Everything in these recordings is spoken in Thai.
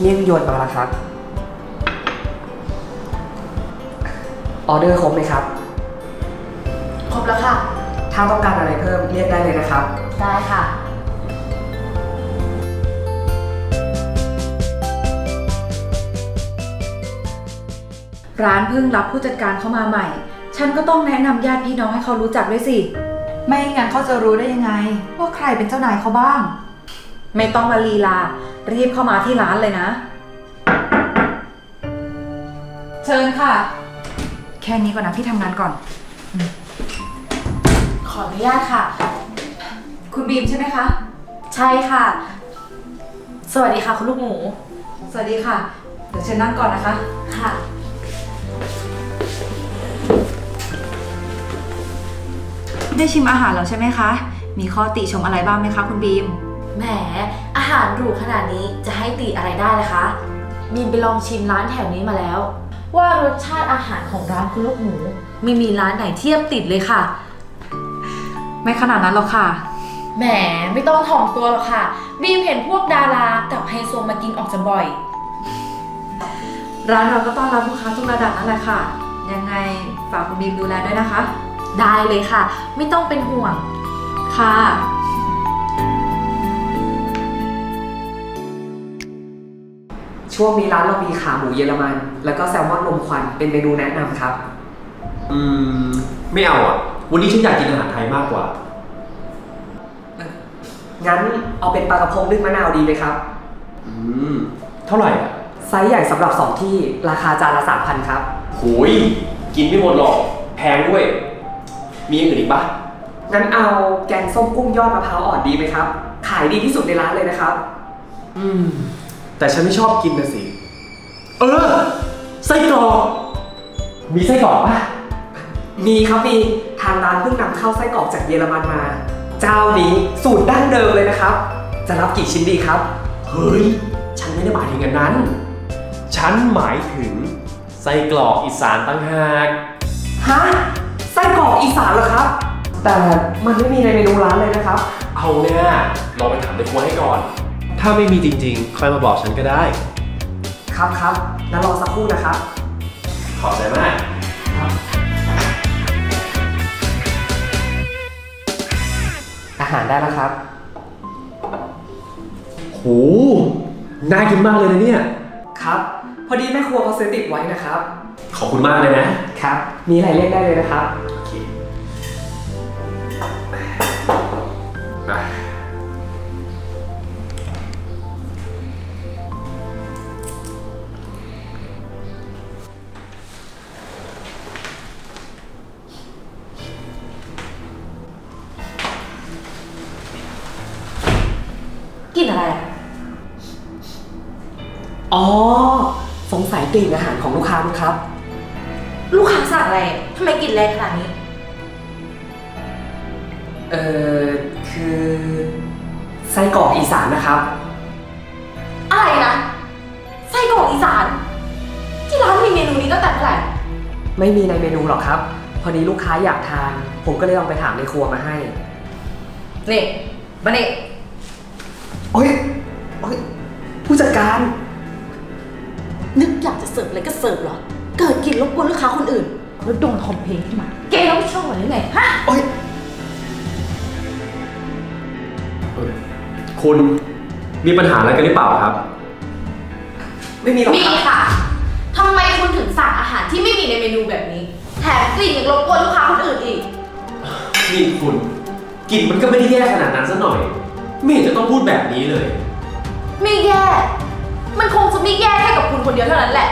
นิ่มโยนมาแล้วครับออเดอร์ครบไหมครับครบแล้วค่ะถ้าต้องการอะไรเพิ่มเรียกได้เลยนะครับได้ค่ะร้านเพิ่งรับผู้จัดการเข้ามาใหม่ฉันก็ต้องแนะนำญาติพี่น้องให้เขารู้จักด้วยสิไม่งั้นเขาจะรู้ได้ยังไงว่าใครเป็นเจ้านายเขาบ้างไม่ต้องมาลีลารีบเข้ามาที่ร้านเลยนะเชิญค่ะแค่นี้ก่อนนะพี่ทำงานก่อนขออนุญาตค่ะคุณบีมใช่ไหมคะใช่ค่ะสวัสดีค่ะคุณลูกหมูสวัสดีค่ะเดี๋ยวเชิญนั่งก่อนนะคะค่ะได้ชิมอาหารแล้วใช่ไหมคะมีข้อติชมอะไรบ้างไหมคะคุณบีมแหมอาหารหรูขนาดนี้จะให้ติอะไรได้ล่ะคะบีมไปลองชิมร้านแถวนี้มาแล้วว่ารสชาติอาหารของร้านคุณลูกหมูไม่มีร้านไหนเทียบติดเลยค่ะไม่ขนาดนั้นหรอกค่ะแหมไม่ต้องถ่อมตัวหรอกค่ะบีมเห็นพวกดารากับไฮโซมากินออกจะบ่อยร้านเราก็ต้อนรับลูกค้าทุกระดับนั่นแหละค่ะยังไงฝากคุณบีมดูแลด้วยนะคะได้เลยค่ะไม่ต้องเป็นห่วงค่ะช่วงนี้ร้านเรามีขาหมูเยอรมันแล้วก็แซลมอนลมควันเป็นเมนูแนะนำครับไม่เอาอ่ะวันนี้ฉันอยากกินอาหารไทยมากกว่างั้นเอาเป็นปลากระพงนึ่งมะนาวดีไหมครับเท่าไหร่อ่ะไซส์ใหญ่สำหรับ2ที่ราคาจานละ 3,000 ครับโหยกินไม่หมดหรอกแพงด้วยมีอย่างอื่นอีกปะงั้นเอาแกงส้มกุ้งยอดมะพร้าวอ่อนดีไหมครับขายดีที่สุดในร้านเลยนะครับแต่ฉันไม่ชอบกินนะสิไส้กรอกมีไส้กรอกปะมีครับมีทางร้านเพิ่งนำเข้าไส้กรอกจากเยอรมันมาเจ้านี้สูตรดั้งเดิมเลยนะครับจะรับกี่ชิ้นดีครับเฮ้ยฉันไม่ได้หมายถึงอย่างนั้นฉันหมายถึงไส้กรอกอีสานต่างหากฮะไส้กรอกอีสานเหรอครับแต่มันไม่มีในเมนูร้านเลยนะครับเอาเนี่ยลองไปถามในครัวให้ก่อนถ้าไม่มีจริงๆค่อยมาบอกฉันก็ได้ครับงั้นรอสักครู่นะครับขอบใจมากอาหารได้แล้วครับโหน่ากินมากเลยนะเนี่ยครับพอดีแม่ครัวเขาซื้อติดไว้นะครับขอบคุณมากเลยนะครับมีอะไรเรียกได้เลยนะครับโอเคกินอะไรอ๋อสงสัยกลิ่นอาหารของลูกค้ามั้งครับลูกค้าสั่งอะไรทำไมกลิ่นแรงขนาดนี้คือไส้กรอกอีสานนะครับอะไรนะไส้กรอกอีสานที่ร้านมีเมนูนี้ตั้งแต่เมื่อไหร่ไม่มีในเมนูหรอกครับพอดีลูกค้าอยากทานผมก็เลยลองไปถามในครัวมาให้นี่มานี่โอ๊ยผู้จัดการนึกอยากจะเสิร์ฟอะไรก็เสิร์ฟเหรอเกิดกินรบกวนลูกค้าคนอื่นแล้วโดนคอมเพลนขึ้นมาแกรับผิดชอบหรือไงฮะคุณมีปัญหาอะไรกันหรือเปล่าครับไม่มีหรอกมีค่ะทำไมคุณถึงสั่งอาหารที่ไม่มีในเมนูแบบนี้แถมกลิ่นยังรบกวนลูกค้าคนอื่นอีกนี่คุณกลิ่นมันก็ไม่ได้แย่ขนาดนั้นซะหน่อยไม่เห็นจะต้องพูดแบบนี้เลยไม่แย่มันคงจะไม่แย่แค่กับคุณคนเดียวเท่านั้นแหละ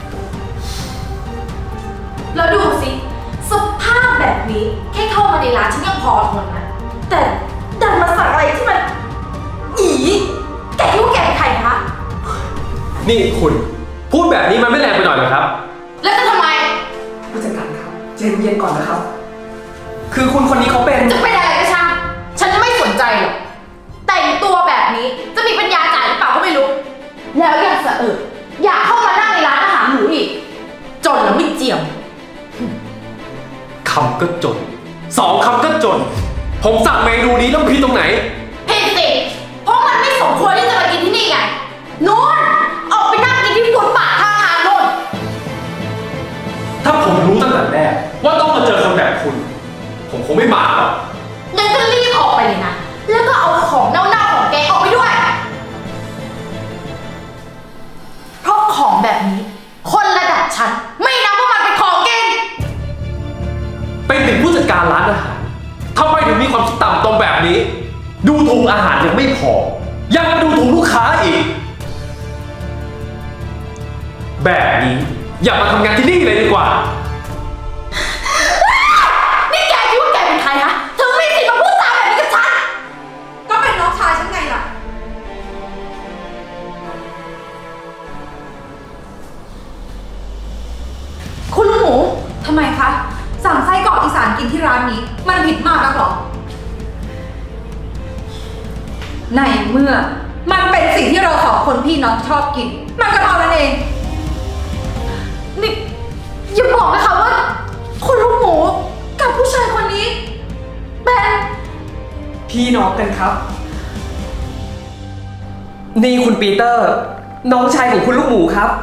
แล้วดูสิสภาพแบบนี้แค่เข้ามาในร้านฉันยังพอทนนะแต่ดันมาสั่งอะไรที่มันแกคิดว่าแกเป็นใครคะนี่คุณพูดแบบนี้มันไม่แรงไปหน่อยเหรอครับแล้วจะทำไมผู้จัดการครับใจเย็นก่อนนะครับคือคุณคนนี้เขาเป็นจะเป็นอะไรก็ช่างฉันจะไม่สนใจหรอกแต่งตัวแบบนี้จะมีปัญญาจ่ายหรือเปล่าก็ไม่รู้แล้วยังสะอึกอยากเข้ามานั่งในร้านอาหารหรูอีกจนแล้วไม่เจียมคำก็จน2 คำก็จนผมสั่งเมนูนี้ต้องผิดตรงไหนผิดสิเพราะมันไม่สมควรที่จะมากินที่นี่ไงนู้นออกากหรอกงั้นก็รีบออกไปเลยนะ แล้วก็เอาของเน่าๆของแกออกไปด้วย เพราะของแบบนี้ คนระดับฉันไม่นับว่ามันเป็นของกินเป็นถึงผู้จัดการร้านอาหารทำไมถึงมีความคิดต่ำตรงแบบนี้ ดูถูกอาหารยังไม่พอ ยังมาดูถูกลูกค้าอีก แบบนี้อย่ามาทำงานที่นี่เลยดีกว่านี่แกคิดว่าแกเป็นใครฮะถึงมีสิทธิ์มาพูดจาแบบนี้กับฉันก็เป็นน้องชายฉันไงล่ะ คุณลูกหมูทำไมคะ สั่งไส้กรอกอีสานกินที่ร้านนี้ มันผิดมากนักหรอ ในเมื่อมันเป็นสิ่งที่เราสองคนพี่น้องชอบกิน มันก็เท่านั้นเองนี่อย่าบอกนะคะว่าคุณลูกหมูกับผู้ชายคนนี้เป็นพี่น้องกันครับ นี่คุณปีเตอร์ น้องชายของคุณลูกหมูครับ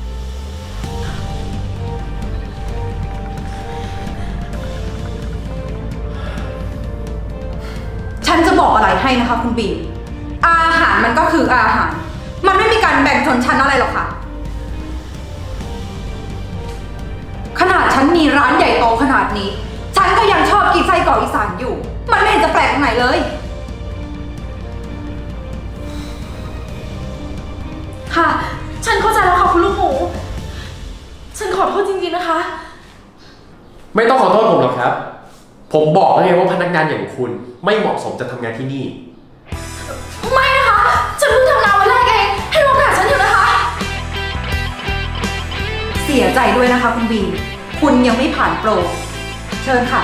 ฉันจะบอกอะไรให้นะคะคุณบีมอาหารมันก็คืออาหาร มันไม่มีการแบ่งชนชั้นอะไรหรอกค่ะ ขนาดฉันมีร้านใหญ่โตขนาดนี้ ฉันก็ยังชอบกินไส้กรอกอีสานอยู่ มันไม่เห็นจะแปลกตรงไหนเลยค่ะ ฉันเข้าใจแล้วค่ะคุณลูกหมู ฉันขอโทษจริงๆนะคะไม่ต้องขอโทษผมหรอกครับ ผมบอกแล้วไงว่าพนักงานอย่างคุณไม่เหมาะสมจะทำงานที่นี่ไม่นะคะ ฉันเพิ่งทำงานวันแรกเอง ให้โอกาสฉันเถอะนะคะเสียใจด้วยนะคะคุณบีมคุณยังไม่ผ่านโปร เชิญค่ะ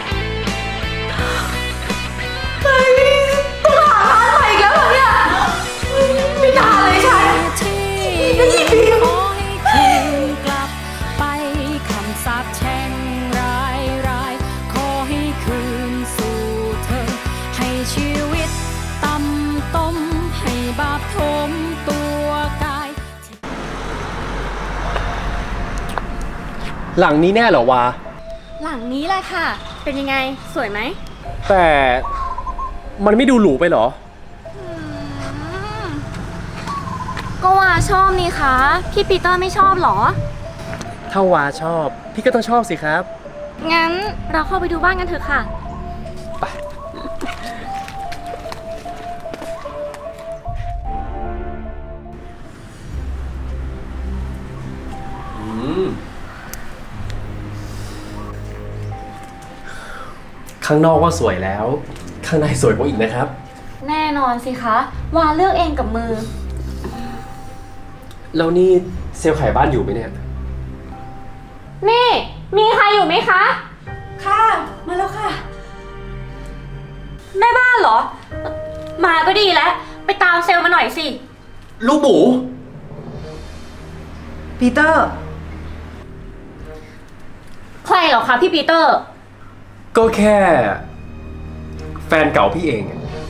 เฮ้ยต้องหาร้านใหม่อีกแล้วเหรอเนี่ย ไม่น่าเลยฉันได้ยินดีขอให้คืนกลับไปคำสาปแช่งร้ายขอให้คืนสู่เธอ ให้ชีวิตต่ำต้มให้บาปทมตัวกายหลังนี้แน่เหรอวะหลังนี้แหละค่ะ เป็นยังไง สวยไหมแต่มันไม่ดูหรูไปเหรอก็ว่าชอบนี่คะ พี่ปีเตอร์ไม่ชอบเหรอถ้าวาชอบ พี่ก็ต้องชอบสิครับงั้นเราเข้าไปดูบ้านกันเถอะค่ะข้างนอกว่าสวยแล้ว ข้างในสวยกว่าอีกนะครับแน่นอนสิคะ วาเลือกเองกับมือแล้วนี่เซลล์ขายบ้านอยู่ไหมเนี่ยนี่ มีใครอยู่ไหมคะค่ะ มาแล้วค่ะแม่บ้านเหรอ มาก็ดีแล้ว ไปตามเซลล์มาหน่อยสิลูกหมูปีเตอร์ใครเหรอคะพี่ปีเตอร์ก็แค่แฟนเก่าพี่เอง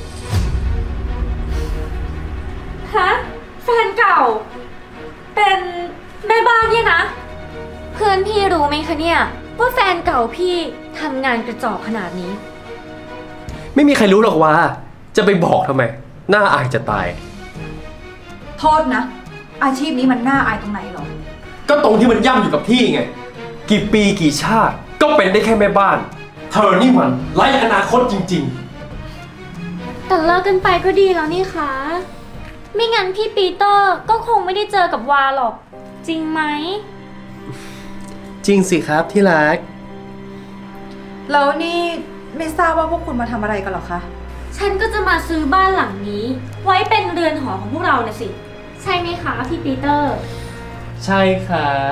ฮะ แฟนเก่า เป็นแม่บ้านเนี่ยนะ เพื่อนพี่รู้ไหมคะเนี่ย ว่าแฟนเก่าพี่ทำงานกระจอกขนาดนี้ไม่มีใครรู้หรอกว่าจะไปบอกทำไม น่าอายจะตายโทษนะ อาชีพนี้มันน่าอายตรงไหนหรอก็ตรงที่มันย่ำอยู่กับที่ไง กี่ปีกี่ชาติก็เป็นได้แค่แม่บ้าน เธอนี่มันไร้อนาคตจริงแต่เลิกกันไปก็ดีแล้วนี่คะ ไม่งั้นพี่ปีเตอร์ก็คงไม่ได้เจอกับวาหรอก จริงไหมๆ จริงสิครับที่รักแล้วนี่ไม่ทราบว่าพวกคุณมาทำอะไรกันหรอคะฉันก็จะมาซื้อบ้านหลังนี้ ไว้เป็นเรือนหอของพวกเราน่ะสิ ใช่ไหมคะพี่ปีเตอร์ใช่ครับ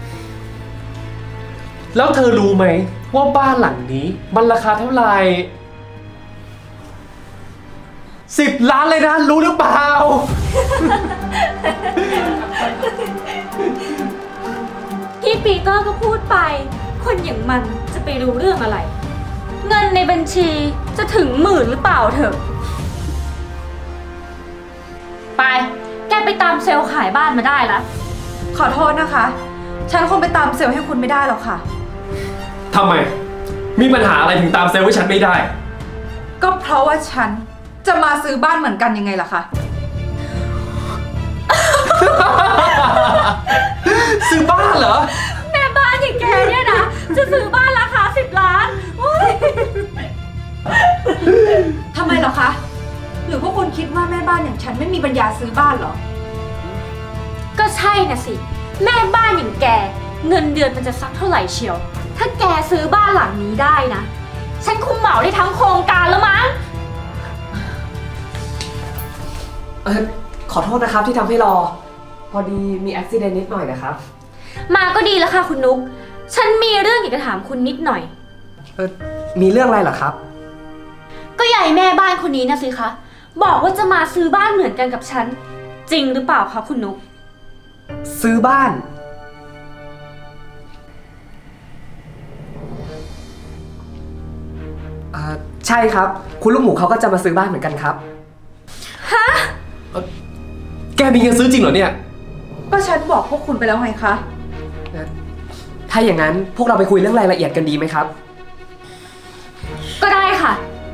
แล้วเธอรู้ไหมว่าบ้านหลังนี้มันราคาเท่าไหร่ 10 ล้านเลยนะ รู้หรือเปล่าพี่ปีเตอร์ก็พูดไป คนอย่างมันจะไปรู้เรื่องอะไร เงินในบัญชีจะถึง10,000หรือเปล่าเถอะ ไป แกไปตามเซลล์ขายบ้านมาได้แล้วขอโทษนะคะ ฉันคงไปตามเซลล์ให้คุณไม่ได้หรอกค่ะทำไมมีปัญหาอะไรถึงตามเซลล์ให้ฉันไม่ได้ก็เพราะว่าฉันจะมาซื้อบ้านเหมือนกันยังไงล่ะคะซื้อบ้านเหรอแม่บ้านอย่างแกเนี่ยนะ จะซื้อบ้านราคา10 ล้านอุ๊ยทำไมเหรอคะ หรือพวกคุณคิดว่าแม่บ้านอย่างฉันไม่มีปัญญาซื้อบ้านเหรอก็ใช่น่ะสิ แม่บ้านอย่างแก เงินเดือนมันจะสักเท่าไหร่เชียว ถ้าแกซื้อบ้านหลังนี้ได้นะ ฉันคงเหมาได้ทั้งโครงการแล้วมั้งขอโทษนะครับที่ทำให้รอ พอดีมีอุบิเหตุนิดหน่อยนะครับมาก็ดีแล้วค่ะคุณนุ๊ก ฉันมีเรื่องอยากจะถามคุณนิดหน่อยมีเรื่องอะไรเหรอครับก็ใหญ่แม่บ้านคนนี้นะสิคะ บอกว่าจะมาซื้อบ้านเหมือนกันกับฉัน จริงหรือเปล่าคะคุณนุ๊กซื้อบ้าน ใช่ครับ คุณลูกหมูเขาก็จะมาซื้อบ้านเหมือนกันครับแกมีเงินซื้อจริงเหรอเนี่ยก็ฉันบอกพวกคุณไปแล้วไงคะถ้าอย่างนั้นพวกเราไปคุยเรื่องรายละเอียดกันดีไหมครับก็ได้ค่ะ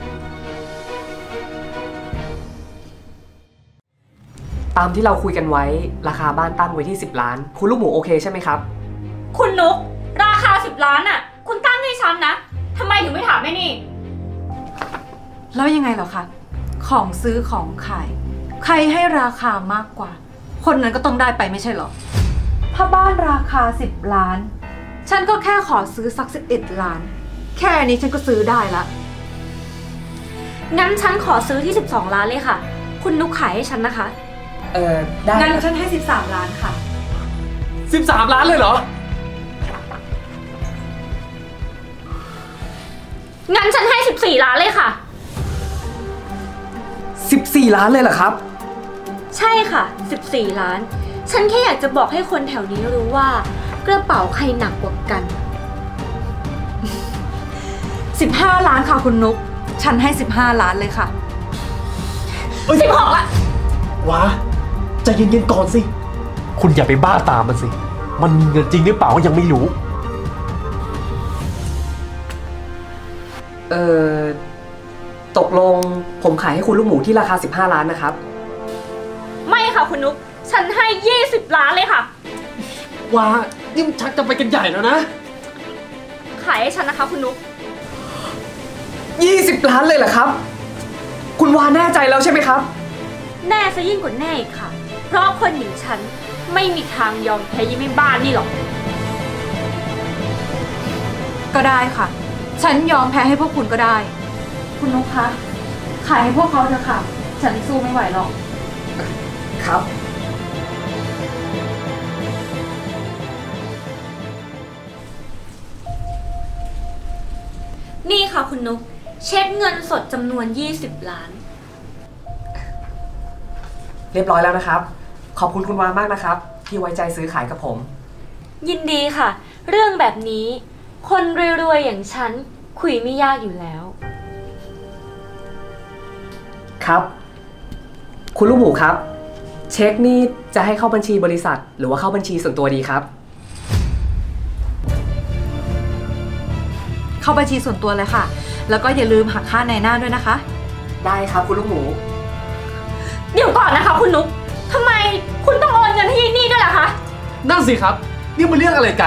ตามที่เราคุยกันไว้ราคาบ้านตั้งไว้ที่10 ล้าน คุณลูกหมูโอเคใช่ไหมครับคุณนุ๊ก ราคา10 ล้านอ่ะ คุณตั้งให้ฉันนะทำไมถึงไม่ถามแม่นี่แล้วยังไงเหรอคะ ของซื้อของขาย ใครให้ราคามากกว่า คนนั้นก็ต้องได้ไปไม่ใช่เหรอ ถ้าบ้านราคา10 ล้าน ฉันก็แค่ขอซื้อสัก11 ล้าน แค่นี้ฉันก็ซื้อได้ละงั้นฉันขอซื้อที่12 ล้านเลยค่ะ คุณนุ๊กขายให้ฉันนะคะได้งั้นฉันให้13 ล้านค่ะ 13 ล้านเลยเหรองั้นฉันให้14 ล้านเลยค่ะ 14 ล้านเลยเหรอครับใช่ค่ะ14 ล้าน ฉันแค่อยากจะบอกให้คนแถวนี้รู้ว่ากระเป๋าใครหนักกว่ากัน 15 ล้านค่ะคุณนุ๊ก ฉันให้15 ล้านเลยค่ะ 16 ละว้าใจเย็นๆก่อนสิ คุณอย่าไปบ้าตามมันสิ มันมีเงินจริงหรือเปล่าก็ยังไม่รู้ตกลงผมขายให้คุณลูกหมูที่ราคา15 ล้านนะครับไม่ค่ะคุณนุ๊ก ฉันให้20 ล้านเลยค่ะว้านี่มันชักจะไปกันใหญ่แล้วนะขายให้ฉันนะคะคุณนุ๊ก 20 ล้านเลยเหรอครับ คุณวาแน่ใจแล้วใช่ไหมครับแน่ซะยิ่งกว่าแน่อีกค่ะ เพราะคนอย่างฉันไม่มีทางยอมแพ้ยิ่งไม่บ้านนี่หรอกก็ได้ค่ะ ฉันยอมแพ้ให้พวกคุณก็ได้ คุณนุ๊กคะ ขายให้พวกเขาเถอะค่ะ ฉันสู้ไม่ไหวหรอกครับนี่ค่ะคุณนุ๊ก เช็คเงินสดจำนวน20 ล้านเรียบร้อยแล้วนะครับ ขอบคุณคุณวามากนะครับ ที่ไว้ใจซื้อขายกับผมยินดีค่ะ เรื่องแบบนี้ คนรวยๆอย่างฉันคุยไม่ยากอยู่แล้วครับ คุณลูกหมูครับ เช็คนี่จะให้เข้าบัญชีบริษัท หรือว่าเข้าบัญชีส่วนตัวดีครับเข้าบัญชีส่วนตัวเลยค่ะ แล้วก็อย่าลืมหักค่าในหน้าด้วยนะคะได้ครับคุณลูกหมูเดี๋ยวก่อนนะคะคุณนุ๊ก ทำไมคุณต้องโอนเงินให้ยายนี่ด้วยล่ะคะนั่นสิครับ นี่มันเรื่องอะไรกัน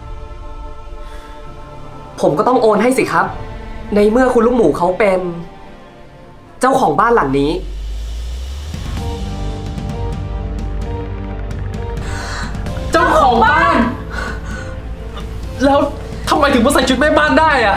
ผมก็ต้องโอนให้สิครับ ในเมื่อคุณลูกหมูเขาเป็น เจ้าของบ้านหลังนี้เจ้าของบ้าน แล้วทำไมถึงมาใส่ชุดแม่บ้านได้อะ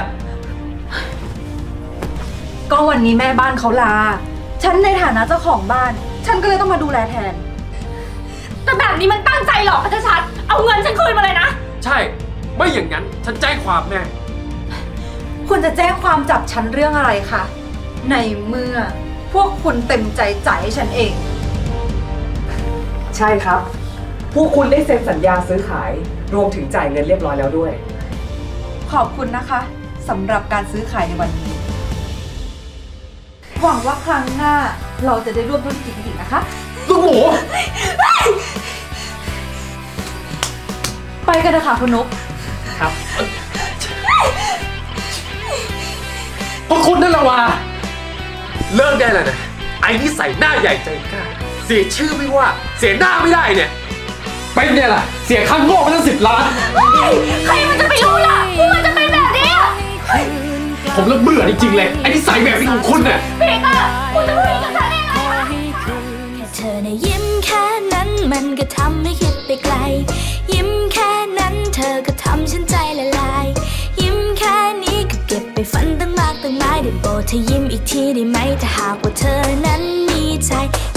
ก็วันนี้แม่บ้านเขาลา ฉันในฐานะเจ้าของบ้าน ฉันก็เลยต้องมาดูแลแทนแต่แบบนี้มันตั้งใจหลอกชัดๆเอาเงินฉันคืนมาเลยนะใช่ ไม่อย่างนั้นฉันแจ้งความแน่คุณจะแจ้งความจับฉันเรื่องอะไรคะ ในเมื่อพวกคุณเต็มใจจ่ายให้ฉันเองใช่ครับ พวกคุณได้เซ็นสัญญาซื้อขาย รวมถึงจ่ายเงินเรียบร้อยแล้วด้วยขอบคุณนะคะสำหรับการซื้อขายในวันนี้ หวังว่าครั้งหน้าเราจะได้ร่วมธุรกิจกันอีกนะคะลูกหมูไปกันนะคะคุณนุ๊กครับนั่นละวะเลิกได้แล้วนะไอ้นี่ใส่หน้าใหญ่ใจกล้าเสียชื่อไม่ว่าเสียหน้าไม่ได้เนี่ยเป็นไงล่ะเสียค่าโง่ไปตั้ง10 ล้านใครมันจะไปรู้ล่ะว่ามันจะเป็นแบบนี้อะผมเริ่มเบื่อจริงๆเลยไอ้นิสัยแบบนี้ของคุณเนี่ยพี่ก็คุณจะพูดอย่างกับฉันได้ไงคะเธอน่ะยิ้มแค่นั้นมันก็ทำให้คิดไปไกลยิ้มแค่นั้นเธอก็ทำฉันใจละลายยิ้มแค่นี้ก็เก็บไปฝันตั้งมากตั้งหลายได้โปรดเธอยิ้มอีกทีได้ไหมถ้าหากว่าเธอนั้นมีใจ